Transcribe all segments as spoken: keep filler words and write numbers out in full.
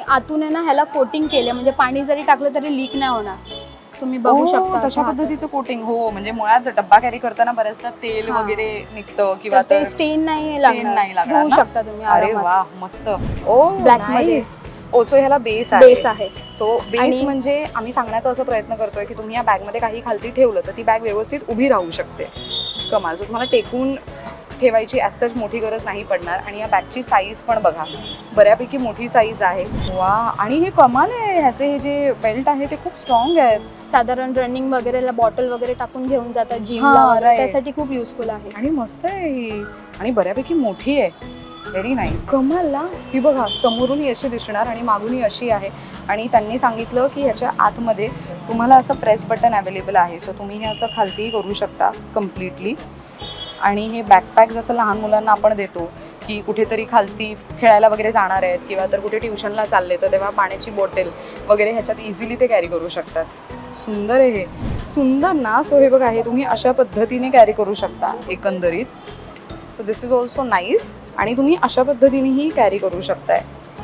आतून आहे ना ह्याला कोटिंग केले, म्हणजे पाणी जरी टाकलं तरी लीक नाही होणार. तुम्ही बघू शकता तशा पद्धतीचं कोटिंग. हो, म्हणजे मुळात डब्बा कॅरी करताना बरेचदा तेल वगैरे निघतं किंवा ते स्टेन नाही लागणार, घेऊ शकता तुम्ही. अरे वा, मस्त. ओ ब्लॅक मध्ये. ओ सो ह्याला बेस आहे. बेस आहे. सो बेस म्हणजे आम्ही सांगण्याचा असं प्रयत्न करतोय की तुम्ही या बॅग मध्ये काही खालती ठेवलं तर ती बॅग व्यवस्थित उभी राहू शकते. कमाल. सो तुम्हाला टेकून ठेवायची असंच मोठी गरज नाही पडणार. आणि या बॅगची साईज पण बघा, बऱ्यापैकी मोठी साईज आहे. वा, आणि हे कमाल आहे, ह्याचे हे जे बेल्ट आहे ते खूप स्ट्रॉंग आहेत. साधारण रनिंग वगैरेला बॉटल वगैरे टाकून घेऊन जातात जिमला, त्यासाठी खूप युजफुल आहे. आणि मस्त आहे ही, आणि बऱ्यापैकी मोठी आहे. Very nice. कमाल. ही बघा, समोरूनही अशी दिसणार आणि मागूनही अशी आहे. आणि त्यांनी सांगितलं की ह्याच्या आतमध्ये तुम्हाला असं प्रेस बटन अवेलेबल आहे. सो तुम्ही हे असं खालती करू शकता कम्प्लिटली. आणि हे बॅकपॅक जसं लहान मुलांना आपण देतो की कुठेतरी खालती खेळायला वगैरे जाणार आहेत किंवा तर कुठे ट्युशनला चालले तर तेव्हा पाण्याची बॉटल वगैरे ह्याच्यात इझिली ते कॅरी करू शकतात. सुंदर आहे हे, सुंदर ना. सो हे बघा, हे तुम्ही अशा पद्धतीने कॅरी करू शकता एकंदरीत. So this is also nice. आणि तुम्ही अशा पद्धतीनेही कॅरी करू शकताय.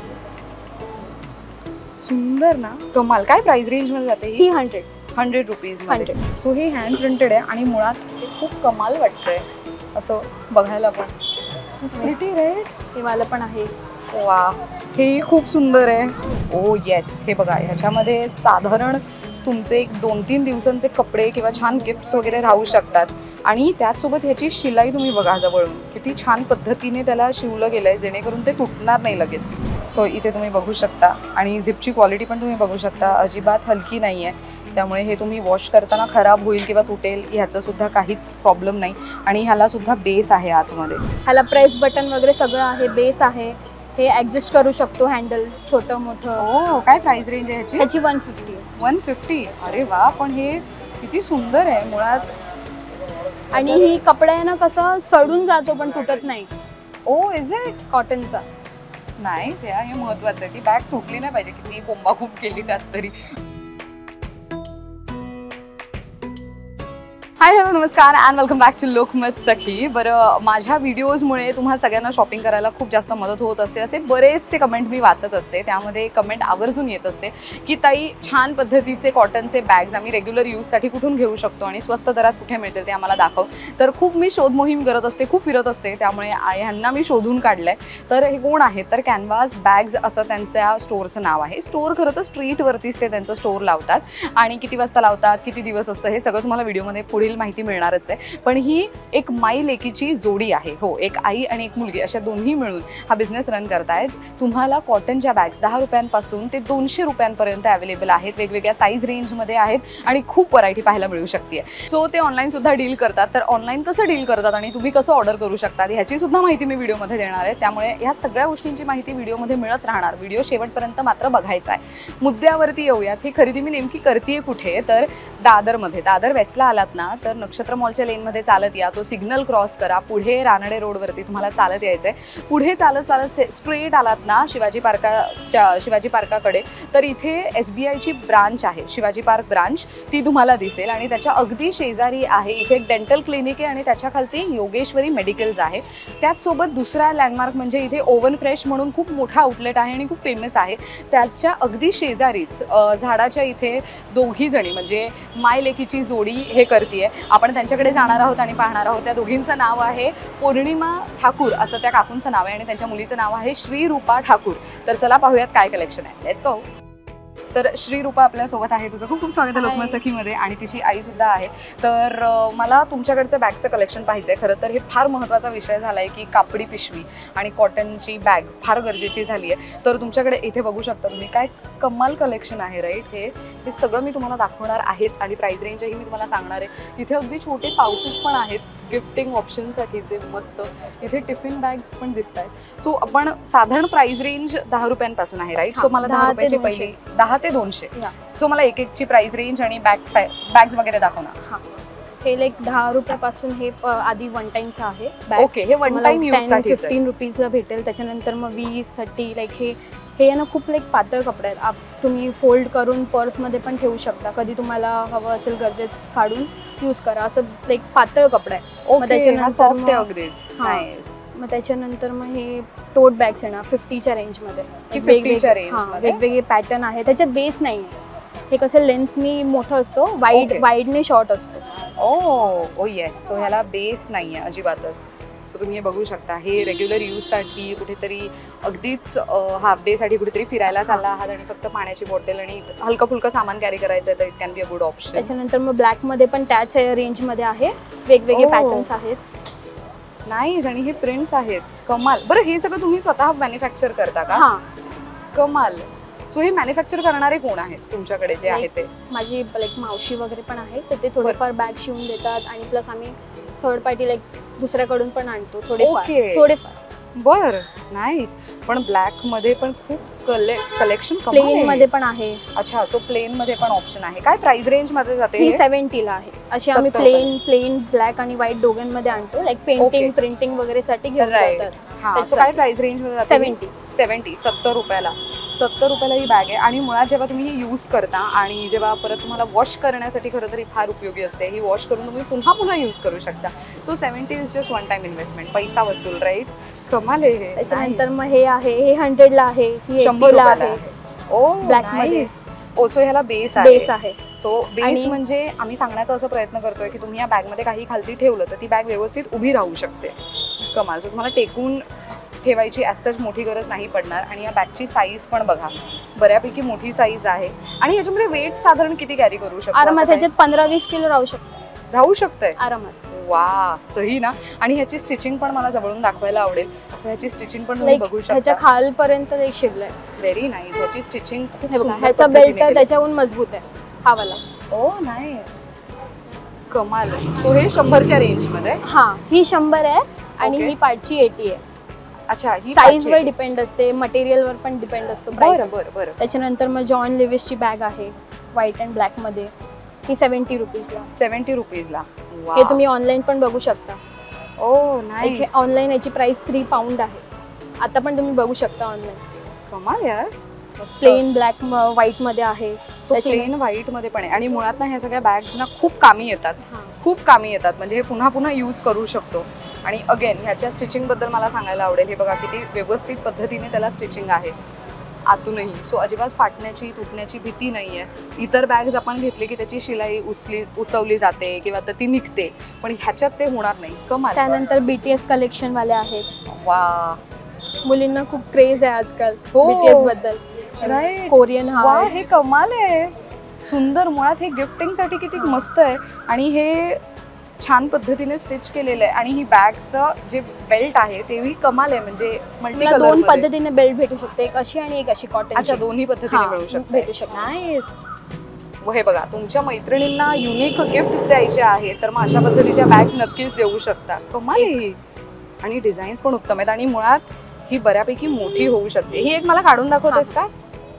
सुंदर ना, कमाल. काय प्राइस रेंज मध्ये जाते ही? हंड्रेड हंड्रेड रुपीज मध्ये. सो हे हँड प्रिंटेड आहे आणि मुळात हे खूप कमाल वाटतंय असं बघायला पण. Pretty right. हे वाला पण आहे. वा, हे खूप सुंदर आहे. ओ येस, हे बघा, ह्याच्यामध्ये साधारण तुमचे एक दोन तीन दिवसांचे कपडे किंवा छान गिफ्ट्स वगैरे राहू शकतात. आणि त्याचसोबत ह्याची शिलाई तुम्ही बघा जवळून, किती छान पद्धतीने त्याला शिवलं गेलंय जेणेकरून ते तुटणार नाही लगेच. सो इथे तुम्ही बघू शकता. आणि झिपची क्वालिटी पण तुम्ही बघू शकता, अजिबात हलकी नाही आहे. त्यामुळे हे तुम्ही वॉश करताना खराब होईल किंवा तुटेल ह्याचं सुद्धा काहीच प्रॉब्लेम नाही. आणि ह्याला सुद्धा बेस आहे आतमध्ये. ह्याला प्रेस बटन वगैरे सगळं आहे, बेस आहे. हे ॲडजस्ट करू शकतो, हँडल छोटं मोठं. हो, काय प्राइस रेंज आहे ह्याची? ह्याची वन फिफ्टी. One fifty. अरे वा, पण हे किती सुंदर आहे मुळात. आणि ही कपडा आहे ना कसं सडून जातो पण तुटत नाही. Oh is it? कॉटनचा. नाईस यार, हे महत्वाचं आहे. ती बॅग तुटली नाही पाहिजे, किती बोंबाबोंब केली त्यात तरी. हाय हॅलो नमस्कार and welcome back to Lokmat Sakhi. बरं, माझ्या व्हिडिओजमुळे तुम्हा सगळ्यांना शॉपिंग करायला खूप जास्त मदत होत असते. असे बरेचसे कमेंट मी वाचत असते, त्यामध्ये कमेंट आवर्जून येत असते की ताई छान पद्धतीचे कॉटनचे बॅग्स आम्ही रेग्युलर यूजसाठी कुठून घेऊ शकतो आणि स्वस्त दरात कुठे मिळतील ते आम्हाला दाखव. तर खूप मी शोध मोहीम करत असते, खूप फिरत असते, त्यामुळे ह्यांना मी शोधून काढलंय. तर हे कोण आहेत तर कॅनव्हास बॅग्स असं त्यांच्या स्टोअरचं नाव आहे. स्टोअर खरं तर स्ट्रीटवरतीच ते त्यांचं स्टोअर लावतात. आणि किती वाजता लावतात, किती दिवस असतं, हे सगळं तुम्हाला व्हिडिओमध्ये पुढील माहिती मिळणारच आहे. पण ही एक माई लेकीची जोडी आहे. हो, एक आई आणि एक मुलगी अशा दोन्ही मिळून हा बिझनेस रन करतायत. तुम्हाला कॉटनच्या बॅग्स दहा रुपयांपासून ते दोनशे रुपयांपर्यंत अवेलेबल आहेत. वेगवेगळ्या साईज रेंजमध्ये आहेत आणि खूप व्हरायटी पाहायला मिळू शकते. सो ते ऑनलाईन सुद्धा डील करतात. तर ऑनलाईन कसं डील करतात आणि तुम्ही कसं ऑर्डर करू शकता ह्याची सुद्धा माहिती मी व्हिडिओमध्ये देणार आहे. त्यामुळे ह्या सगळ्या गोष्टींची माहिती व्हिडिओमध्ये मिळत राहणार. व्हिडिओ शेवटपर्यंत मात्र बघायचा आहे. मुद्द्यावरती येऊयात. ही खरेदी मी नेमकी करतेय कुठे तर दादरमध्ये. दादर वेस्टला आलात ना तर नक्षत्र मॉलच्या लेनमध्ये चालत या. तो सिग्नल क्रॉस करा, पुढे रानडे रोडवरती तुम्हाला चालत यायचंय. पुढे चालत चालत स्ट्रेट आलात ना शिवाजी पार्काच्या शिवाजी पार्काकडे तर इथे एस बी आयची ब्रांच आहे, शिवाजी पार्क ब्रांच, ती तुम्हाला दिसेल. आणि त्याच्या अगदी शेजारी आहे इथे एक डेंटल क्लिनिक आहे आणि त्याच्या खालती योगेश्वरी मेडिकल्स आहे. त्याचसोबत दुसरा लँडमार्क म्हणजे इथे ओव्हन फ्रेश म्हणून खूप मोठा आउटलेट आहे आणि खूप फेमस आहे. त्याच्या अगदी शेजारीच झाडाच्या इथे दोघी जणी म्हणजे माय लेकीची जोडी हे करतीये. आपण त्यांच्याकडे जाणार आहोत आणि पाहणार आहोत. त्या दोघींचं नाव आहे पौर्णिमा ठाकूर असं त्या काकूंचं नाव आहे आणि त्यांच्या मुलीचं नाव आहे श्रीरूपा ठाकूर. तर चला पाहूयात काय कलेक्शन आहे. Let's go. तर श्रीरूपा आपल्यासोबत आहे. तुझं खूप खूप स्वागत आहे लोकमत सखीमध्ये. आणि तिची आई सुद्धा आहे. तर मला तुमच्याकडचं बॅगचं कलेक्शन पाहिजे. खरं तर हे फार महत्त्वाचा विषय झाला आहे की कापडी पिशवी आणि कॉटनची बॅग फार गरजेची झाली आहे. तर तुमच्याकडे इथे बघू शकता तुम्ही काय कमाल कलेक्शन आहे राईट. हे हे सगळं मी तुम्हाला दाखवणार आहेच आणि प्राइस रेंजही मी तुम्हाला सांगणार आहे. इथे अगदी छोटे पाउचेस पण आहेत गिफ्टिंग ऑप्शनसाठीचे मस्त. इथे टिफिन बॅग्स पण दिसत आहेत. सो आपण साधारण प्राइस रेंज दहा रुपयांपासून आहे राईट. सो मला दहा रुपयाची पहिली दहा ते दोनशे. सो मला एक एकची प्राइस रेंज आणि बॅग साईज बॅग्स वगैरे दाखव ना. हां, हे लाईक दहा रुपयापासून हे आधी वन टाईमचं आहे. ओके, हे वन टाइम यूजसाठी फिफ्टीन रुपीजला भेटेल. त्याच्यानंतर मग वीस थर्टी लाईक हे हे ना खूप लाईक पातळ कपडे आहेत. आप तुम्ही फोल्ड करून पर्समध्ये पण ठेवू शकता. कधी तुम्हाला हवं असेल गरजेत काढून यूज करा. असं लाईक पातळ कपडे आहे. त्याच्यानंतर सॉफ्ट आहे अगदीच. नाईस. मग त्याच्यानंतर मग हे टोट बॅग्स येणार फिफ्टीच्या रेंजमध्ये. फिफ्टीच्या रेंजमध्ये वेगवेगळे पॅटर्न आहे. त्याच्यात बेस नाही आहे. हे कसं लेंथनी मोठं असतो, वाईड वाईडने शॉर्ट असतो. Oh oh yes. सो ह्याला बेस नाही आहे अजिबातच. सो तुम्ही हे बघू शकता. हे रेग्युलर यूजसाठी कुठेतरी अगदीच हाफ डेसाठी कुठेतरी फिरायला चालला आहात आणि फक्त पाण्याची बॉटल आणि हलकं फुलकं सामान कॅरी करायचं आहे तर it can be a good option. त्याच्यानंतर मग ब्लॅकमध्ये पण त्याच रेंजमध्ये आहे. वेगवेगळे पॅटर्न्स आहेत. नाईस. आणि हे प्रिंट्स आहेत. कमाल. बरं हे सगळं तुम्ही स्वतः मॅन्युफॅक्चर करता का? हां. कमाल. सो हे मॅन्युफॅक्चर करणारे कोण आहेत तुमच्याकडे जे आहे ते? माझी लाईक मावशी वगैरे पण आहे. तर ते थोडेफार बॅग शिवून देतात आणि प्लस आम्ही थर्ड पार्टी लाईक दुसऱ्याकडून पण आणतो थोडेफार थोडेफार. बर. नाईस. पण ब्लॅक मध्ये पण खूप कले कलेक्शन प्लेन मध्ये पण आहे. अच्छा. सो प्लेन मध्ये पण ऑप्शन आहे. काय प्राइस रेंज मध्ये जाते? ही सेव्हन्टी ला आहे. अशी आम्ही प्लेन प्लेन ब्लॅक आणि व्हाईट दोघांमध्ये आणतो. लाईक पेंटिंग प्रिंटिंग वगैरे साठी घेऊन जातात. हां. सो काय प्राइस रेंज मध्ये जाते? सेव्हन्टी सेव्हन्टी सत्तर रुपयाला. सत्तर रुपयाला ही बॅग आहे. आणि मुळात जेव्हा तुम्ही ही यूज करता आणि जेव्हा परत तुम्हाला वॉश करण्यासाठी खरं तरी फार उपयोगी असते. ही वॉश करून तुम्ही पुन्हा पुन्हा यूज करू शकता. So seventy is just one time investment. पैसा वसूल. राईट. कमाल आहे. त्याच्यानंतर मग हे आहे. हे हंड्रेड ला आहे. ही शंभर रुपयाला आहे. ओ ब्लॅक मध्ये. ओ सो ह्याला बेस आहे. बेस आहे. सो बेस म्हणजे आम्ही सांगण्याचा असं प्रयत्न करतोय की तुम्ही या बॅगमध्ये काही खालती ठेवलं तर ती बॅग व्यवस्थित उभी राहू शकते. कमाल. सो तुम्हाला टेकून ठेवायची ॲज मोठी गरज नाही पडणार. आणि या बॅगची साईज पण बघा बऱ्यापैकी मोठी साईज आहे. आणि याच्यामध्ये वेट साधारण किती कॅरी करू शकतो? आरामात ह्याच्यात पंधरा वीस किलो राहू शकतो. राहू शकते आरामात. वा. सही ना. आणि ह्याची स्टिचिंग पण मला जवळून दाखवायला आवडेल. सो ह्याची स्टिचिंग पण तुम्ही बघू शकता. ह्याच्या खालपर्यंत एक शिवलंय. Very nice. ह्याची स्टिचिंग ह्याचा बेल्ट त्याच्याहून मजबूत आहे हा वाला. ओ नाईस. कमाल. सो हे शंभरच्या रेंज मध्ये. हा. ही शंभर आहे आणि ही पाचशे ऐंशी आहे. अच्छा. ही साईज वर डिपेंड असते. मटेरियल वर पण डिपेंड असतो. बरं बरं बरं. त्याच्यानंतर मग जॉन लिविसची बॅग आहे व्हाईट अँड ब्लॅक मध्ये. ही सेव्हन्टी रुपीजला. सेव्हन्टी रुपीजला. हे तुम्ही ऑनलाईन पण बघू शकता. Oh nice. ऑनलाईन याची प्राइस थ्री पाऊंड आहे. आता पण तुम्ही बघू शकता ऑनलाईन. कमाल यार. प्लेन ब्लॅक व्हाईट मध्ये आहे. सो प्लेन व्हाईट मध्ये पण आहे. आणि मुळात ना ह्या सगळ्या बॅग्स ना खूप कामी येतात. खूप कामी येतात. म्हणजे हे पुन्हा पुन्हा यूज करू शकतो. आणि अगेन ह्याच्या स्टिचिंग बद्दल मला सांगायला आवडेल. हे बघा किती व्यवस्थित पद्धतीने त्याला स्टिचिंग आहे आतूनही. सो अजिबात फाटण्याची तुटण्याची भीती नाही आहे. इतर बॅग्स आपण घेतली की त्याची शिलाई उसली उसवली जाते किंवा तर ती निघते. पण ह्याच्यात ते होणार नाही. कमाल. त्यानंतर बीटीएस कलेक्शन वाले आहेत. वा. मुलींना खूप क्रेज आहे आजकाल हो. बीटीएस बद्दल. राईट. कोरियन. हा. हे कमाल आहे. सुंदर. मुळात हे गिफ्टिंग साठी किती मस्त आहे. आणि हे छान पद्धतीने स्टिच केलेलं आहे. आणि ही बॅगचं जे बेल्ट आहे तेही कमाल आहे. म्हणजे मल्टी कलर दोन पद्धतीने बेल्ट भेटू शकते. एक अशी आणि एक अशी कॉटन. अच्छा. दोन्ही पद्धतीने मिळू शकते. भेटू शकते. नाईस. हे बघा तुमच्या मैत्रिणींना युनिक गिफ्ट द्यायचे आहेत तर मग अशा पद्धतीच्या बॅग्स नक्कीच देऊ शकता. कमाल आहे. आणि डिझाईन्स पण उत्तम आहेत. आणि मुळात ही बऱ्यापैकी मोठी होऊ शकते. ही एक मला काढून दाखवतेस का?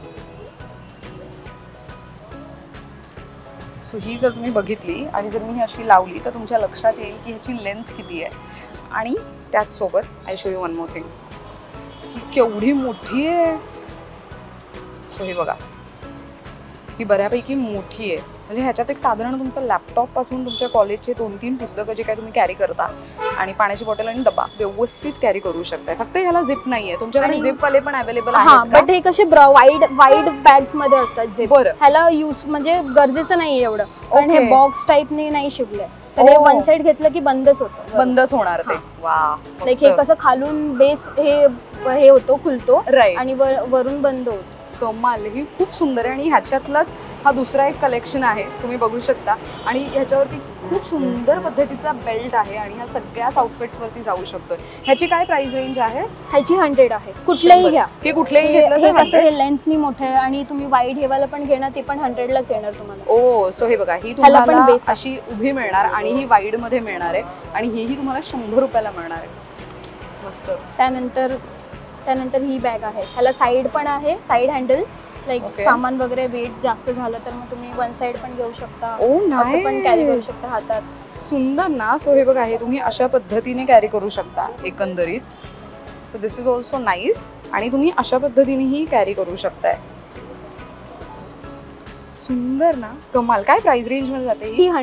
सो ही जर तुम्ही बघितली आणि जर मी ही अशी लावली तर तुमच्या लक्षात येईल की ह्याची लेंथ किती आहे. आणि त्याचसोबत I show you one more thing. ही केवढी मोठी आहे. सो हे बघा ही बऱ्यापैकी मोठी आहे. म्हणजे ह्याच्यात एक साधारण तुमचं लॅपटॉप पासून तुमच्या कॉलेजचे दोन तीन पुस्तकं जे काय तुम्ही कॅरी करता आणि पाण्याची बॉटल आणि डबा व्यवस्थित कॅरी करू शकता. फक्त ह्याला झिप नाहीये. तुमच्याकडे झिप वाले पण अवेलेबल आहेत. बट हे कसे वाईड वाईड बॅग्स मध्ये असतात झिप. बरं. ह्याला यूज म्हणजे गरजेचं नाहीये एवढं. कारण हे बॉक्स टाईपने नाही शिवलंय. तर हे वन साइड घेतलं की बंदच होतं. बंदच होणार ते. वा. लाईक हे कसं खालून बेस हे हे होतो खुलतो. राईट. आणि वरून बंद होतो. कमाल. ही खूप सुंदर आहे. आणि ह्याच्यातलाच हा दुसरा एक कलेक्शन आहे तुम्ही बघू शकता. आणि ह्याच्यावरती खूप सुंदर पद्धतीचा बेल्ट आहे. आणि ह्या सगळ्याच आउटफिट्स वरती जाऊ शकतो. ह्याची काय प्राइस रेंज आहे? ह्याची हंड्रेड आहे. कुठल्याही घ्या. हे कुठलेही घेतलं तर कसं हे लेंथनी मोठं आहे आणि तुम्ही वाईड हेवाला पण घेणार ते पण हंड्रेडलाच येणार तुम्हाला. ओ. सो हे बघा ही तुम्हाला अशी उभी मिळणार आणि ही वाईड मध्ये मिळणार आहे. आणि ही तुम्हाला शंभर रुपयाला मिळणार आहे. मस्त. त्यानंतर त्यानंतर ही बॅग आहे. ह्याला साईड पण आहे. Side handle. लाईक सामान वगैरे वेट जास्त झालं तर मग तुम्ही वन साइड पण घेऊ शकता. असं पण कॅरी करू शकता हातात. सुंदर ना. सो हे बघा हे तुम्ही अशा पद्धतीने कॅरी करू शकता एकंदरीत. So this is also nice. आणि तुम्ही अशा पद्धतीनेही कॅरी करू शकताय. सुंदर ना. कमाल. काय प्राइस रेंज मध्ये जाते ही? हंड्रेड.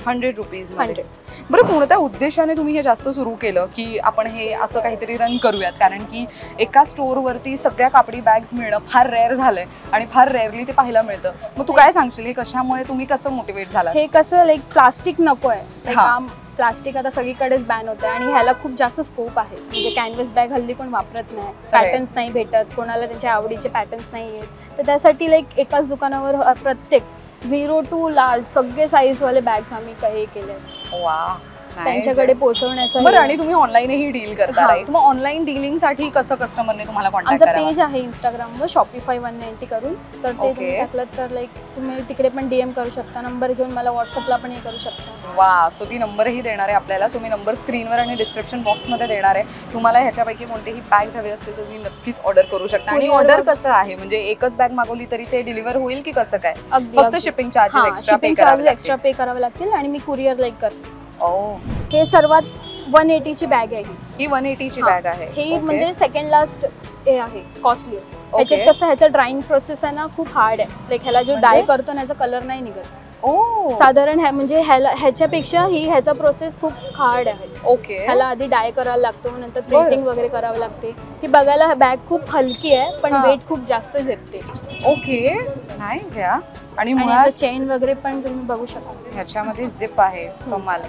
हंड्रेड रुपीज मध्ये. हंड्रेड. बरं, कोणत्या उद्देशाने तुम्ही हे जास्त सुरू केलं की आपण हे असं काहीतरी रन करूयात? कारण की एका स्टोअरवरती सगळ्या कापडी बॅग्स मिळणं फार रेअर झालंय आणि फार रेअरली ते पाहायला मिळतं. मग तू काय सांगशील हे कशामुळे, तुम्ही कसं मोटिवेट झाला? हे कसं लाईक प्लास्टिक नको आहे, हा. काम प्लास्टिक आता सगळीकडेच बॅन होतं आणि ह्याला खूप जास्त स्कोप आहे. म्हणजे कॅनव्हस बॅग हल्ली कोण वापरत नाही, पॅटर्न्स नाही भेटत कोणाला, त्यांच्या आवडीचे पॅटर्न्स नाही आहेत. तर त्यासाठी लाईक एकाच दुकानावर प्रत्येक झिरो टू लार्ज सगळे साईजवाले बॅग्स आम्ही हे केले, वा, त्यांच्याकडे पोहोचवण्याचं. बरं, आणि तुम्ही ऑनलाईनही डील करता, राईट? मग ऑनलाईन डीलिंग साठी कसं कस्टमरने तुम्हाला कॉन्टॅक्ट करावा? आमचं पेज आहे इंस्टाग्रामवर शॉपिफाय वन नाईन्टी करून, तर ते तुम्ही टाकलं तर लाईक तुम्ही तिकडे पण डीएम करू शकता, नंबर घेऊन मला व्हॉट्सअपला पण हे करू शकता. वा, सो ती नंबरही देणार आहे आपल्याला. सो मी नंबर स्क्रीनवर आणि डिस्क्रिप्शन बॉक्समध्ये देणार आहे. तुम्हाला ह्याच्यापैकी कोणतेही बॅग्स हवे असतील तर तुम्ही नक्कीच ऑर्डर करू शकता. आणि ऑर्डर कसं आहे, म्हणजे एकच बॅग मागवली तरी ते डिलिव्हर होईल की कसं काय? फक्त शिपिंग चार्जेस एक्स्ट्रा पे करावे एक्स्ट्रा पे करावे लागतील आणि मी कुरिअर लाईक करते. ओ, हे सर्वात वन एटी ची बॅग आहे. ही वन एटी ची बॅग आहे. हे म्हणजे सेकंड लास्ट हे आहे, कॉस्टली. ह्याच्यात कसं ह्याचं ड्राईंग प्रोसेस आहे ना खूप हार्ड आहे. लाईक ह्याला जो डाय करतो ह्याचा कलर नाही निघत. ओ, साधारण म्हणजे ह्याला ह्याच्यापेक्षा ही ह्याचा प्रोसेस खूप हार्ड आहे. ओके. ह्याला आधी डाय करायला लागतो, नंतर प्रिंटिंग वगैरे करावं लागते. ही बघायला बॅग खूप हलकी आहे पण वेट खूप जास्त झेपते. ओके, नाईस या. आणि मुळात चेन वगैरे पण तुम्ही बघू शकता. ह्याच्यामध्ये झिप आहे, कमाल.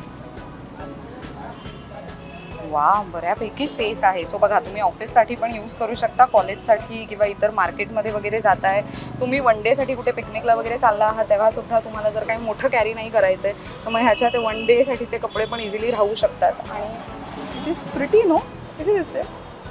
वा, बऱ्यापैकी स्पेस आहे. सो बघा, तुम्ही ऑफिससाठी पण यूज करू शकता, कॉलेजसाठी किंवा इतर मार्केटमध्ये वगैरे जाताय, तुम्ही वन डेसाठी कुठे पिकनिकला वगैरे चालला आहात तेव्हा सुद्धा तुम्हाला जर काही मोठं कॅरी नाही करायचं आहे तर मग ह्याच्या ते वन डेसाठीचे कपडे पण इझिली राहू शकतात. आणि इट इज प्रिटी, नो? कशी दिसते?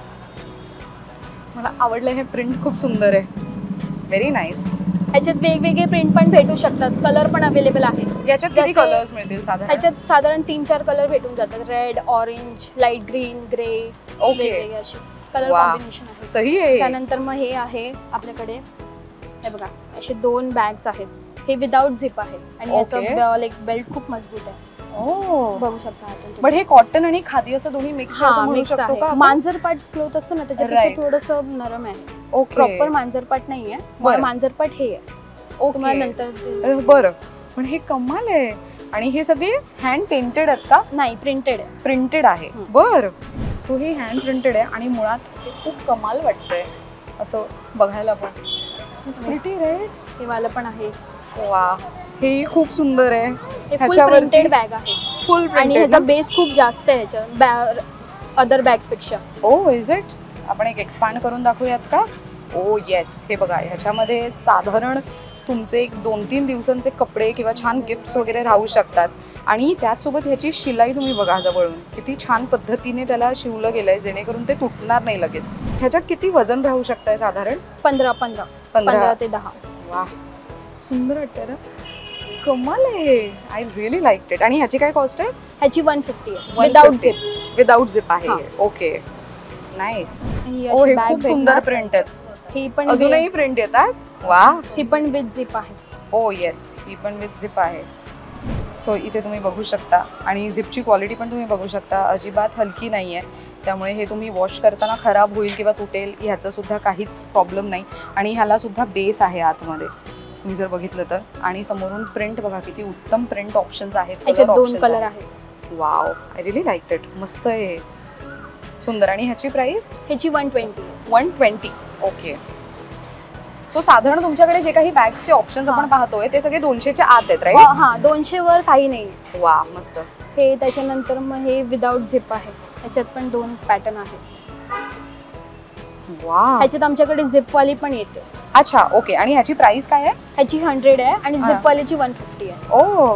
मला आवडलं हे प्रिंट, खूप सुंदर आहे, व्हेरी नाईस. ह्याच्यात वेगवेगळे प्रिंट पण भेटू शकतात, कलर पण अवेलेबल आहे. याच्यात किती कलर्स मिळतील साधारण? ह्याच्यात साधारण तीन चार कलर भेटून जातात, red, orange, light green, grey. Okay, असे कलर कॉम्बिनेशन आहे. सही आहे. त्यानंतर मग हे आहे आपल्याकडे, हे बघा असे दोन बॅग्स आहेत. हे विदाउट झिप आहे आणि याचा लाईक बेल्ट खूप मजबूत आहे. ओ, बघू शकता. बट हे कॉटन आणि खादी असं दोन्ही मिक्स म्हणू शकतो का? मांजरपाट क्लोथ असतो ना त्याच्यापेक्षा थोडंसं नरम आहे. ओके, प्रॉपर मांजरपाट नाहीये, मांजरपाट हे आहे. ओके, नंतर बरं. पण हे कमाल आहे. आणि हे सगळे हँड पेंटेड आहेत का? नाही, प्रिंटेड आहे. प्रिंटेड आहे, बरं. सो हे हँड प्रिंटेड आहे आणि मुळात हे खूप कमाल वाटतंय असं बघायला पण. Pretty, right? हे वाला पण आहे. वा, हे खूप सुंदर आहे. ह्याच्यावर बॅग आहे फुल, आणि ह्याचा बेस खूप जास्त आहे ह्याच्या अदर बॅग्स पेक्षा. Oh, is it? आपण एक एक्सपांड करून दाखवूयात का? ओ येस, हे बघा, ह्याच्यामध्ये साधारण तुमचे एक दोन तीन दिवसांचे कपडे किंवा छान गिफ्ट्स वगैरे राहू शकतात. आणि त्याचसोबत ह्याची शिलाई तुम्ही बघा जवळून, किती छान पद्धतीने त्याला शिवलं गेलंय जेणेकरून ते तुटणार नाही लगेच. ह्याच्यात किती वजन राहू शकतंय साधारण? पंधरा पंधरा पंधरा ते दहा. वा, सुंदर वाटतंय ना, कमाल आहे. I really like it. आणि ह्याची काय कॉस्ट आहे? ह्याची वन फिफ्टी आहे, विदाउट झिप. विदाउट झिप आहे. Okay, nice. ओ, हे खूप सुंदर प्रिंट आहेत. ही पण अजूनही प्रिंट येतात. वा, ही पण विथ झिप आहे. ओ येस, ही पण विथ झिप आहे. सो इथे तुम्ही बघू शकता आणि झिपची क्वालिटी पण तुम्ही बघू शकता, अजिबात हलकी नाही आहे. त्यामुळे हे तुम्ही वॉश करताना खराब होईल किंवा तुटेल ह्याचं सुद्धा काहीच प्रॉब्लेम नाही. आणि ह्याला सुद्धा बेस आहे आतमध्ये तुम्ही जर बघितलं तर. आणि समोरून प्रिंट बघा, किती उत्तम प्रिंट ऑप्शन्स आहेत. दोन कलर आहेत. Wow, I really like it. मस्त आहे, सुंदर. आणि ह्याची प्राइस? ह्याची one twenty one twenty okay. So साधारण तुमच्याकडे जे काही बॅग्सचे ऑप्शन्स आपण पाहतोय ते सगळे दोनशेच्या आत आहेत, राईट? हा, दोनशे वर काही नाही. वा, मस्त. हे त्याच्यानंतर मग हे विदाउट झिप आहे, त्याच्यात पण दोन पॅटर्न आहेत. वा, ह्याच्यात आमच्याकडे झिप वाली पण येते. अच्छा, ओके. आणि ह्याची प्राइस काय आहे? ह्याची हंड्रेड आहे आणि झिप वालीची वन फिफ्टी आहे. ओ,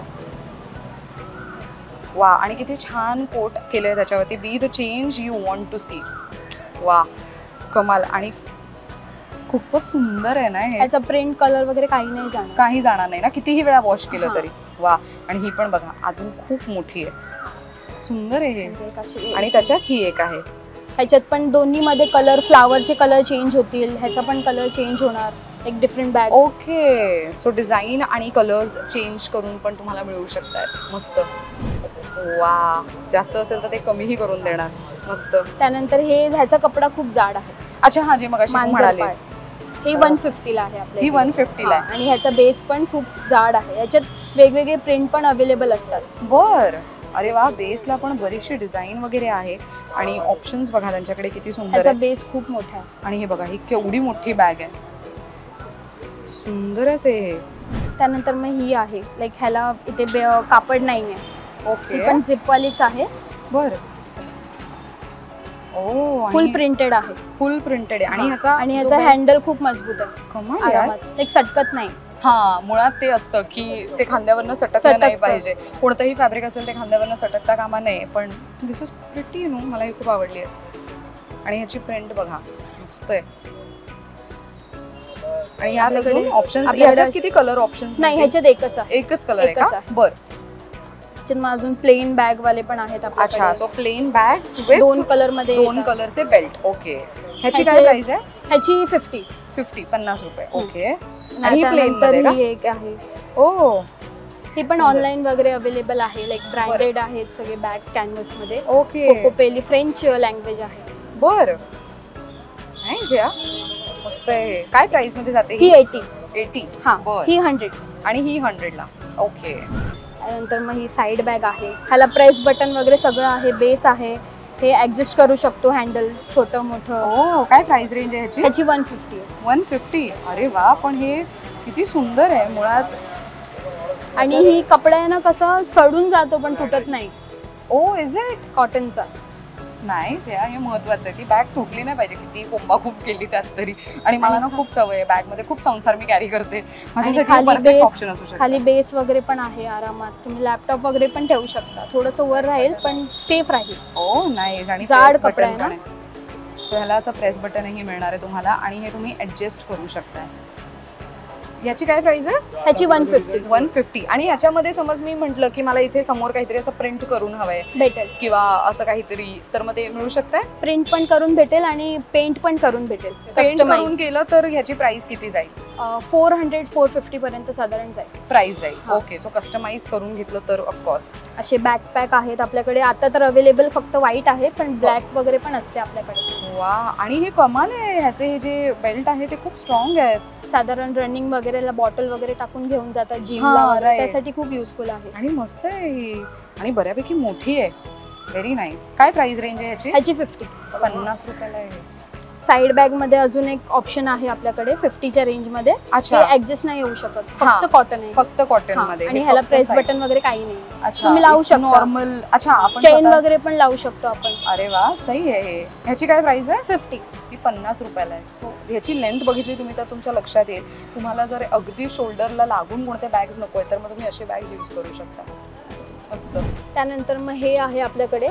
वा. आणि किती छान कोट केलंय त्याच्यावरती, be the change you want to see. वा, कमाल. आणि खूपच सुंदर आहे ना हे. याचा प्रिंट कलर वगैरे काही नाही जाणार, काही जाणार नाही ना कितीही वेळा वॉश केलं तरी. वा. आणि ही पण बघा आतून खूप मोठी आहे, सुंदर आहे हे. आणि त्याच्यात ही एक आहे, ह्याच्यात पण दोन्ही मध्ये कलर, फ्लावरचे कलर चेंज होतील, ह्याचा पण कलर चेंज होणार, एक different bag. Okay. So design आणि कलर्स चेंज करून पण तुम्हाला मिळू शकतात. मस्त. वा, जास्त असेल तर ते कमीही करून देणार. मस्त. त्यानंतर हे ह्याचा कपडा खूप जाड आहे. अच्छा, हा, जे मगाशी म्हणालीस ही वन फिफ्टीला आहे आपल्या ही इथे. वन फिफ्टीला हा, आहे. आणि ह्याचा बेस पण खूप जाड आहे. याच्यात वेगवेगळे प्रिंट पण अवेलेबल असतात. बर, अरे वा, बेसला पण बरीचशी डिझाईन वगैरे आहे आणि ऑप्शन्स बघा त्यांच्याकडे किती सुंदर त्याचा आहे. बेस खूप मोठा आहे. आणि हे बघा, ही केवढी मोठी बॅग आहे, सुंदरच आहे हे. त्यानंतर मग ही आहे लाईक ह्याला इथे बे- कापड नाही आहे. ओके, ही पण झिपवालीच आहे. बर. ओ, फुल प्रिंटेड आहे. फुल प्रिंटेड आहे. आणि हा, ह्याचा आणि जो ह्याचा belt- हँडल खूप मजबूत आहे. कमाल यार. आरामात लाईक सटकत नाही. हा, मुळात ते असतं की ते खांद्यावरनं सटकलं नाही सटकतं. पाहिजे. कोणतंही फॅब्रिक असेल ते खांद्यावरनं सटकता कामा नये. पण दिस इज प्रिटी नो, मला ही खूप आवडली आहे. आणि ह्याची प्रिंट बघा, मस्त आहे. आणि यात आपल्याकडे- अजून ऑप्शन्स, आपल्याकडे- ह्याच्यात किती कलर ऑप्शन्स? नाही, ह्याच्यात एकच आहे. एकच कलर आहे एकच का? आहे. बर. ह्याच्यात मग अजून प्लेन बॅग वाले पण आहेत अच्छा, आपल्याकडे. सो प्लेन बॅग्स विथ दोन कलर मध्ये दोन येतात. कलरचे बेल्ट. ओके, ह्याची काय ह्याचे- प्राइस आहे? ह्याची फिफ्टी. फिफ्टी, पन्नास रुपये. ओके. आणि आणि ही प्लेन त्यानंतर मध्ये का? ही एक आहे. ओ, ही पण सुंदर. ऑनलाईन वगैरे अवेलेबल आहे. लाईक ब्रँडेड आहेत सगळे बॅग्स कॅनव्हस मध्ये. ओके. कोकोपेली फ्रेंच लँग्वेज आहे. बर, नाईस या, मस्त आहे. काय प्राइस मध्ये जाते ही एटी. एटी. हा, बर. ही हंड्रेड. आणि ही हंड्रेडला. ओके. त्यानंतर मग ही साईड बॅग आहे. ह्याला प्रेस बटन वगैरे सगळं आहे. बेस आहे. हे ऍडजस्ट करू शकतो हँडल, छोटं मोठं. ओ, काय प्राइस रेंज आहे ह्याची? ह्याची वन फिफ्टी आहे. One fifty. अरे वा, पण हे किती सुंदर आहे मुळात. आणि ही कपडा आहे ना कसं सडून जातो पण तुटत नाही. Oh, is it? कॉटनचा. नाईस या, हे महत्वाचं आहे. ती बॅग तुटली नाही पाहिजे, किती कोंबा खूप केली त्यात तरी. आणि मला ना खूप सवय आहे बॅग मध्ये, खूप संसार मी कॅरी करते. माझ्यासाठी खाली परफेक्ट बेस- ऑप्शन असू शकतो. खाली बेस वगैरे पण आहे आरामात. तुम्ही लॅपटॉप वगैरे पण ठेवू शकता. थोडंसं वर राहील पण सेफ राहील. Oh, nice. आणि जाड press कपडा button आहे ना. पण आहे. सो ह्याला असं प्रेस बटनही मिळणार आहे तुम्हाला आणि हे तुम्ही ऍडजस्ट करू शकताय. याची काय प्राइस आहे? ह्याची वन फिफ्टी वन फिफ्टी. आणि याच्यामध्ये समज मी म्हटलं की मला इथे समोर काहीतरी असं प्रिंट करून हवंय भेटेल. किंवा असं काहीतरी, तर मग ते मिळू शकतंय? प्रिंट पण करून भेटेल आणि पेंट पण करून भेटेल. पेंट करून केलं तर ह्याची प्राइस किती जाईल? फोर हंड्रेड फोर फिफ्टी पर्यंत साधारण जाईल. प्राइस जाईल. हा. ओके, सो कस्टमाइज करून घेतलं तर ऑफकोर्स. असे बॅकपॅक आहेत आपल्याकडे. आता तर अवेलेबल फक्त व्हाईट आहे पण ब्लॅक वगैरे पण असते आपल्याकडे. वा, आणि हे कमाल आहे. ह्याचे हे जे बेल्ट आहे ते खूप स्ट्रॉंग आहेत. साधारण रनिंग वगैरेला बॉटल वगैरे टाकून घेऊन जातात हा, जिमला, right. त्यासाठी खूप युजफुल आहे. आणि मस्त आहे ही. आणि बऱ्यापैकी मोठी आहे. Very nice. काय प्राइस रेंज आहे ह्याची? ह्याची फिफ्टी. पन्नास रुपयाला आहे. साईड बॅग मध्ये अजून एक ऑप्शन आहे आपल्याकडे फिफ्टीच्या रेंज मध्ये. अच्छा, ऍडजस्ट नाही होऊ शकत, हा. फक्त कॉटन आहे. फक्त कॉटन हा, मध्ये. आणि हे ह्याला फक्त प्रेस side. बटन वगैरे काही नाही. अच्छा, तुम्ही लावू शकता. नॉर्मल. अच्छा, आपण चेन स्वतः- वगैरे पण लावू शकतो आपण. अरे वा, सही आहे हे. ह्याची काय प्राइस आहे? फिफ्टी. ही पन्नास रुपयाला आहे. सो ह्याची लेंथ बघितली तुम्ही तर तुमच्या लक्षात येईल. तुम्हाला जर अगदी शोल्डरला लागून कोणते बॅग्स नको आहे तर मग तुम्ही असे बॅग्स यूज करू शकता. मस्त. त्यानंतर मग हे आहे आपल्याकडे.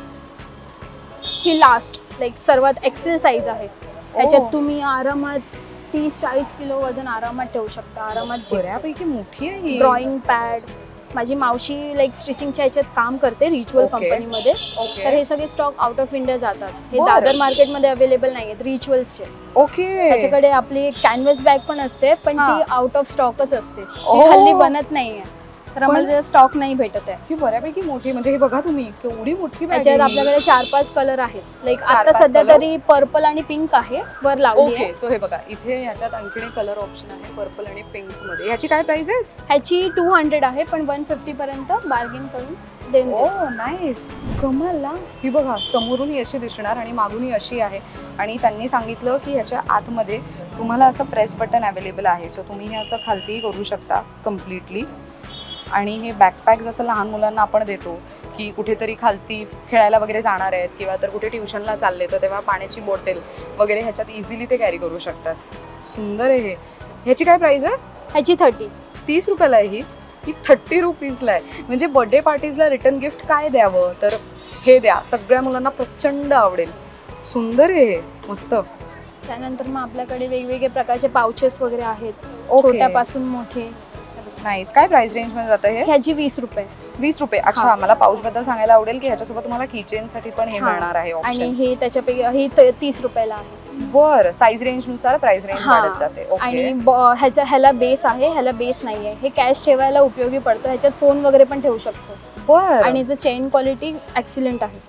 ही लास्ट लाईक सर्वात एक्सेल साईज आहे. ह्याच्यात तुम्ही आरामात तीस चाळीस किलो वजन आरामात ठेवू शकता. आरामात. बऱ्यापैकी मोठी आहे ही. Drawing pad. माझी मावशी लाईक स्टिचिंगच्या ह्याच्यात काम करते रिच्युअल Okay. कंपनीमध्ये. ओके. तर हे सगळे स्टॉक आउट ऑफ इंडिया जातात. हे बरं. दादर मार्केटमध्ये अवेलेबल नाही आहेत रिच्युअल्सचे. ओके. त्याच्याकडे आपली एक कॅनव्हस बॅग पण असते पण हा. ती आउट ऑफ स्टॉकच असते. ती ओह. हल्ली बनत नाहीये तर आम्हाला त्याचा स्टॉक नाही भेटत आहे. ही बऱ्यापैकी मोठी, म्हणजे हे बघा तुम्ही केवढी मोठी बॅग त्याच्यात आहे ही. आपल्याकडे चार पाच कलर आहेत. लाईक चार आता पाच सध्या color? तरी पर्पल आणि पिंक आहे वर लावली आहे. ओके, सो हे बघा इथे ह्याच्यात आणखीन एक कलर ऑप्शन आहे पर्पल आणि पिंक मध्ये. ह्याची काय प्राइस आहे? ह्याची टू हंड्रेड आहे पण वन फिफ्टी पर्यंत बार्गेन करून देऊन ओ देऊ. नाईस. कमाल. ही बघा समोरून अशी दिसणार आणि मागूनही अशी आहे. आणि त्यांनी सांगितलं की ह्याच्या आतमध्ये तुम्हाला असं प्रेस बटन अवेलेबल आहे. सो तुम्ही हे असं खालतीही करू शकता कम्प्लिटली. आणि हे बॅकपॅक जसं लहान मुलांना आपण देतो की कुठेतरी खालती खेळायला वगैरे जाणार आहेत किंवा तर कुठे ट्युशनला चालले तर तेव्हा पाण्याची बॉटल वगैरे ह्याच्यात इझिली ते कॅरी करू शकतात. सुंदर आहे हे. ह्याची काय प्राइस आहे? ह्याची थर्टी. तीस रुपयाला आहे ही. ही थर्टी रुपीजला आहे. म्हणजे बर्थडे पार्टीजला रिटर्न गिफ्ट काय द्यावं तर हे द्या. सगळ्या मुलांना प्रचंड आवडेल. सुंदर आहे हे. मस्त. त्यानंतर मग आपल्याकडे वेगवेगळे प्रकारचे पाउचेस वगैरे आहेत. ओके. छोट्यापासून मोठे. नाईस. काय प्राइस रेंज मध्ये जातं हे? ह्याची वीस रुपये. वीस रुपये. अच्छा, हा. मला पाऊच बद्दल सांगायला आवडेल की ह्याच्यासोबत तुम्हाला किचन साठी पण हे हा. मिळणार आहे आणि ऑप्शन. हे त्याच्यापैकी ही त- तीस रुपयाला आहे. बर, साईज रेंज नुसार प्राइस रेंज हा. वाढत जाते. ओके. आणि ब- ह्याचा ह्याला बेस आहे, ह्याला बेस नाही आहे. हे कॅश ठेवायला उपयोगी पडतं. ह्याच्यात फोन वगैरे पण ठेवू शकतो. बर. आणि याचं चेन क्वालिटी एक्सिलेंट आहे.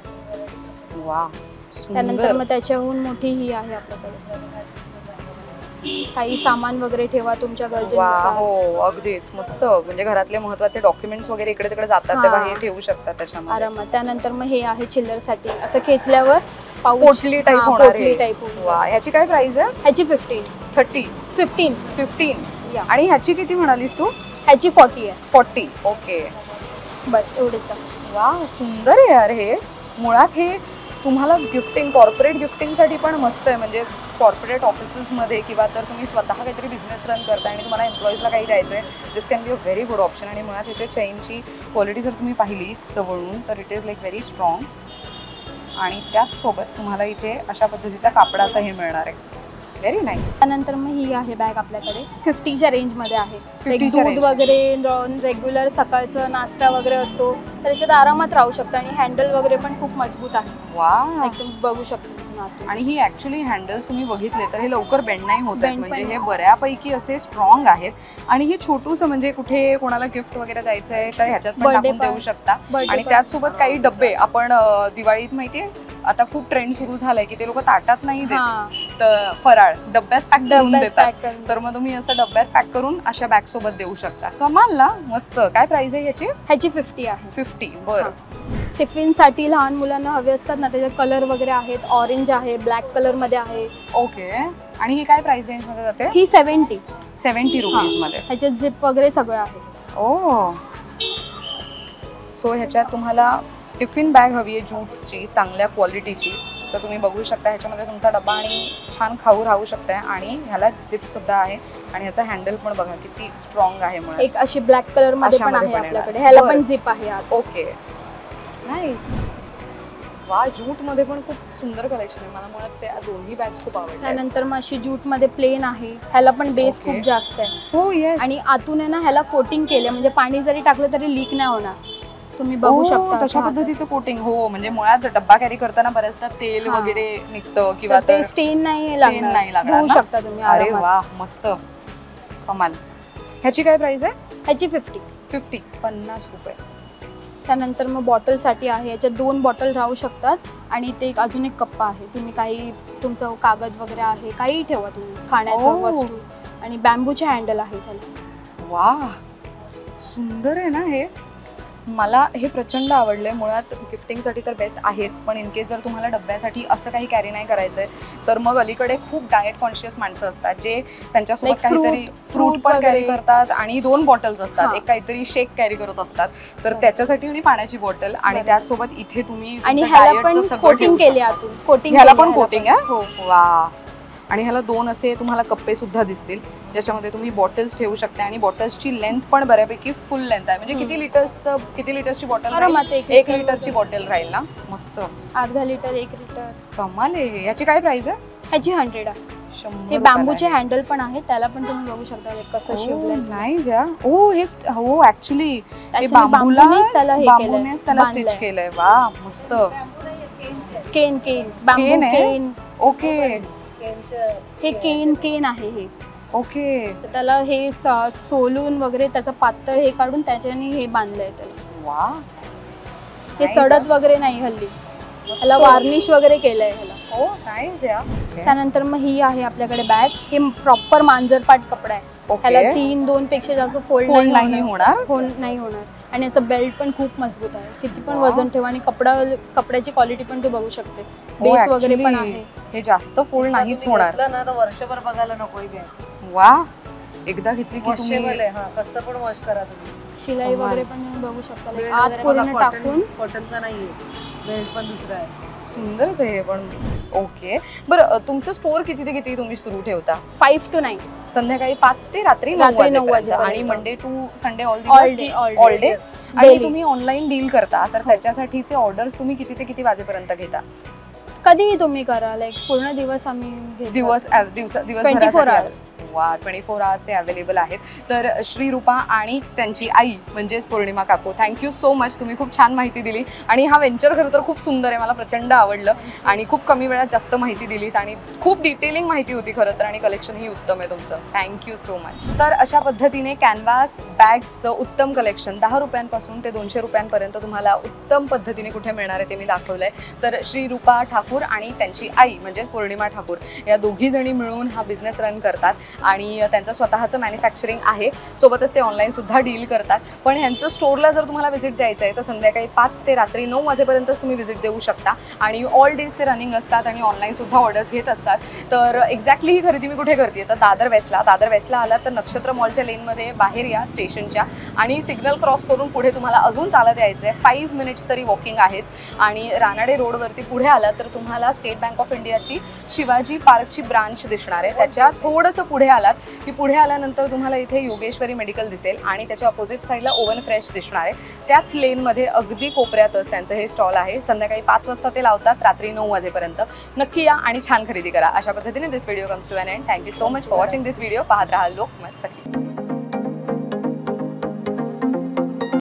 वा, त्यानंतर सुंदर. मग त्याच्याहून मोठी ही आहे आपल्याकडे. काही सामान वगैरे ठेवा तुमच्या वा, गरजेनुसार. हो अगदीच मस्त. म्हणजे घरातले महत्वाचे डॉक्युमेंट्स वगैरे इकडे तिकडे जातात तेव्हा हे ठेवू शकतात त्याच्यामध्ये आरामात. त्यानंतर मग हे आहे चिल्लर साठी, असं खेचल्यावर पाऊच पोटली टाइप होणार आहे. टाइप. वा, ह्याची काय प्राइस आहे? ह्याची फिफ्टीन थर्टी फिफ्टीन फिफ्टीन आणि ह्याची किती म्हणालीस तू? ह्याची फॉर्टी आहे. Forty okay. बस एवढेच. वा, सुंदर आहे यार. हे मुळात हे तुम्हाला गिफ्टिंग, कॉर्पोरेट गिफ्टिंगसाठी पण मस्त आहे. म्हणजे कॉर्पोरेट ऑफिसेसमध्ये किंवा तर तुम्ही स्वतः काहीतरी बिझनेस रन करता आणि तुम्हाला एम्प्लॉईजला काही द्यायचं आहे, this can be a very good option. आणि मुळात ह्याच्या चेनची क्वालिटी जर तुम्ही पाहिली जवळून तर it is like very strong. आणि त्याचसोबत तुम्हाला इथे अशा पद्धतीचा कापडाचा हे मिळणार आहे. Very nice. त्यानंतर मग ही आहे बॅग आपल्याकडे फिफ्टीच्या रेंजमध्ये आहे. फिफ्टीच्या दूध वगैरे रेग्युलर सकाळचं नाश्ता वगैरे असतो तर त्याच्यात आरामात राहू शकतं. आणि हँडल वगैरे पण खूप मजबूत आहे. वा, एकदम बघू शकतो. आणि ही ऍक्च्युली हँडल्स तुम्ही बघितले तर हे लवकर बेंड नाही होत आहेत. म्हणजे हे बऱ्यापैकी असे स्ट्रॉंग आहेत. आणि हे छोटूसं म्हणजे कुठे कोणाला गिफ्ट वगैरे द्यायचं आहे तर ह्याच्यात पण टाकून देऊ शकता. आणि त्याचसोबत काही डब्बे आपण दिवाळीत माहितीये आता खूप ट्रेंड सुरू झालाय की ते लोक ताटात नाही देत तर फराळ डब्यात पॅक करून देतात. तर मग तुम्ही असं डब्यात पॅक करून अशा बॅग सोबत देऊ शकता. कमाल ना, मस्त. काय प्राइस आहे ह्याची? ह्याची फिफ्टी आहे. फिफ्टी बरं. टिफिन साठी लहान मुलांना हवे असतात ना, त्याचे कलर वगैरे आहेत. ऑरेंज आहे, ब्लॅक कलर मध्ये आहे. ओके. आणि ही काय प्राइस रेंज मध्ये जाते? ही सेव्हन्टी सेव्हन्टी रुपीज मध्ये. ह्याच्यात झिप वगैरे सगळं आहे. ओ, सो ह्याच्यात तुम्हाला टिफिन बॅग हवी आहे ज्यूटची, चांगल्या क्वालिटीची, तर तुम्ही बघू शकता. ह्याच्यामध्ये तुमचा डबा आणि छान खाऊ राहू शकताय. आणि ह्याला झिप सुद्धा आहे. आणि ह्याचा हँडल पण बघा किती स्ट्रॉंग आहे. म्हणून एक अशी ब्लॅक कलर मध्ये पण आहे आपल्याकडे. ह्याला पण झिप आहे. Okay, nice. वा, जूट मध्ये पण खूप सुंदर कलेक्शन आहे. मला मुळात त्या दोन्ही बॅग्स खूप आवडतात. त्यानंतर मग अशी जूट मध्ये प्लेन आहे. ह्याला पण बेस खूप जास्त आहे. हो, येस. आणि आतून आहे ना ह्याला कोटिंग केलं, म्हणजे पाणी जरी टाकलं तरी लीक नाही होणार. तुम्ही बघू शकता तशा पद्धतीचं कोटिंग. हो, म्हणजे मुळात डब्बा कॅरी करताना बऱ्याचदा तेल वगैरे निघतं किंवा ते स्टेन नाही लागणार, धुवू शकता तुम्ही. अरे वा, मस्त, कमाल. ह्याची काय प्राइस आहे? ह्याची फिफ्टी फिफ्टी पन्नास रुपये. त्यानंतर मग बॉटल साठी आहे. याच्यात दोन बॉटल राहू शकतात. आणि ते एक अजून एक कप्पा आहे. तुम्ही काही तुमचं कागद वगैरे आहे काही ठेवा तुम्ही, खाण्याचं वस्तू. आणि बॅम्बूचे हँडल आहे त्याला. वा, सुंदर आहे ना हे. मला हे प्रचंड आवडलंय. मुळात गिफ्टिंगसाठी तर बेस्ट आहेच, पण इन केस जर तुम्हाला डब्यासाठी असं काही कॅरी नाही करायचंय तर मग अलीकडे खूप डाएट कॉन्शियस माणसं असतात जे त्यांच्यासोबत काहीतरी फ्रूट पण कॅरी करतात आणि दोन बॉटल्स असतात. एक काहीतरी शेक कॅरी करत असतात, तर त्याच्यासाठी आणि पाण्याची बॉटल. आणि त्याचसोबत इथे तुम्ही आणि ह्याला पण कोटिंग केली आतून. कोटिंग ह्याला पण कोटिंग आहे. हो, वा. आणि ह्याला दोन असे तुम्हाला कप्पे सुद्धा दिसतील ज्याच्यामध्ये तुम्ही बॉटल्स ठेवू शकता. आणि बॉटल्सची लेंथ पण बऱ्यापैकी फुल लेंथ आहे. म्हणजे किती लिटर्सचं किती लिटरची बॉटल? एक लिटरची बॉटल राहील ना. मस्त. अर्धा लिटर, एक लिटर. कमाल आहे. याची काय प्राइस आहे? ह्याची हंड्रेड आहे. शंभर. हे बॅम्बूचे हँडल पण आहे, त्याला पण तुम्ही बघू शकता कसं शिवलंय. नाईस या. ओ, हे हो ऍक्च्युली हे बांबूला बांबूनेच त्याला स्टिच केलंय. वा, मस्त. केन केन बांबू केन. ओके, हे केन केन आहे हे. ओके. त्याला हे सोलून वगैरे त्याचं पातळ हे काढून त्याच्याने हे बांधलंय त्याला. वा, हे सडत वगैरे नाही हल्ली. ह्याला वार्निश वगैरे केलंय ह्याला. हो, नाईस या. त्यानंतर मग ही आहे आपल्याकडे बॅग. हे प्रॉपर मांजरपाट कपडा आहे. ह्याला तीन दोन पेक्षा जास्त फोल्ड नाही होणार. फोल्ड नाही होणार. आणि याचं बेल्ट पण खूप मजबूत आहे. किती पण वजन ठेवा. आणि कपडा कपड्याची क्वालिटी पण तू बघू शकते. बेस वगैरे पण आहे. हे जास्त फोल्ड नाहीच होणार. वर्षभर बघायला नको. वा, एकदा घेतली की तुम्ही कसं पण वॉश करा तुम्ही. शिलाई वगैरे पण बघू शकता. आत पूर्ण टाकून. कॉटनचा नाहीये, बेल्ट पण दुसरा आहे. सुंदरच आहे पण. ओके, बरं. तुमचं स्टोर किती ते किती तुम्ही सुरू ठेवता? Five to nine. संध्याकाळी पाच ते रात्री नऊ वाजेपर्यंत. आणि Monday to Sunday all day all day. आणि तुम्ही ऑनलाईन डील करता तर त्याच्यासाठीचे ऑर्डर्स तुम्ही किती ते किती वाजेपर्यंत घेता? कधीही तुम्ही करा. लाईक पूर्ण दिवस आम्ही दिवस दिवस ट्वेंटी फोर आवर्स. वा ट्वेंटी फोर आवर्स ते अवेलेबल आहेत. तर श्रीरूपा आणि त्यांची आई म्हणजेच पौर्णिमा काकू, थँक्यू सो मच. तुम्ही खूप छान माहिती दिली आणि हा वेंचर खरं तर खूप सुंदर आहे, मला प्रचंड आवडलं आणि खूप कमी वेळात जास्त माहिती दिलीस आणि खूप डिटेलिंग माहिती होती खरं तर, आणि कलेक्शनही उत्तम आहे तुमचं. Thank you so much. तर अशा पद्धतीने कॅनव्हास बॅग्सचं उत्तम कलेक्शन दहा रुपयांपासून ते दोनशे रुपयांपर्यंत तुम्हाला उत्तम पद्धतीने कुठे मिळणार आहे ते मी दाखवलंय. तर श्रीरूपा ठाकूर आणि त्यांची आई म्हणजे पौर्णिमा ठाकूर या दोघी जणी मिळून हा बिझनेस रन करतात आणि त्यांचं स्वतःचं मॅन्युफॅक्चरिंग आहे. सोबतच ते ऑनलाईन सुद्धा डील करतात. पण ह्यांचं स्टोरला जर तुम्हाला व्हिजिट द्यायचं आहे तर संध्याकाळी पाच ते रात्री नऊ वाजेपर्यंतच तुम्ही व्हिजिट देऊ शकता आणि ऑल डेज ते रनिंग असतात आणि ऑनलाईन सुद्धा ऑर्डर्स घेत असतात. तर एक्झॅक्टली ही खरेदी मी कुठे करते तर दादर वेस्टला. दादर वेस्टला आलात तर नक्षत्र मॉलच्या लेनमध्ये बाहेर या स्टेशनच्या आणि सिग्नल क्रॉस करून पुढे तुम्हाला अजून चालत यायचं आहे. फाईव्ह मिनिट्स तरी वॉकिंग आहेच. आणि रानाडे रोडवरती पुढे आलात तर तुम्हाला स्टेट बँक ऑफ इंडियाची शिवाजी पार्कची ब्रांच दिसणार आहे. त्याच्या थोडंसं पुढे आलात की पुढे आल्यानंतर तुम्हाला इथे योगेश्वरी मेडिकल दिसेल आणि त्याच्या अपोजिट साईडला ओव्हन फ्रेश दिसणार आहे. त्याच लेनमध्ये अगदी कोपऱ्यातच त्यांचं हे स्टॉल आहे. संध्याकाळी पाच वाजता ते लावतात, रात्री नऊ वाजेपर्यंत. नक्की या आणि छान खरेदी करा. अशा पद्धतीने this video comes to an end. Thank you so much for watching this video. पाहत राहा लोकमत सखी.